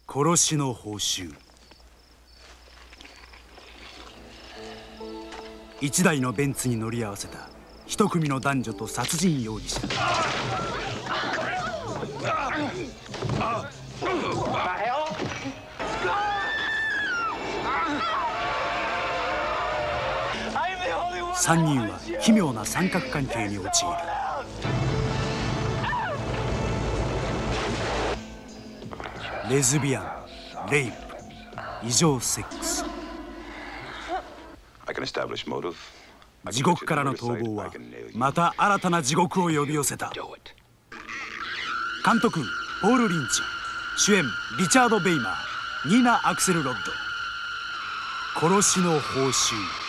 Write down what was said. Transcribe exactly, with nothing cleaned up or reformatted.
殺しの報酬。一台のベンツに乗り合わせた一組の男女と殺人容疑者。三人は奇妙な三角関係に陥る。レズビアン、レイプ、異常セックス。地獄からの逃亡はまた新たな地獄を呼び寄せた。監督ポール・リンチ、主演リチャード・ベイマー、ニーナ・アクセル・ロッド。殺しの報酬。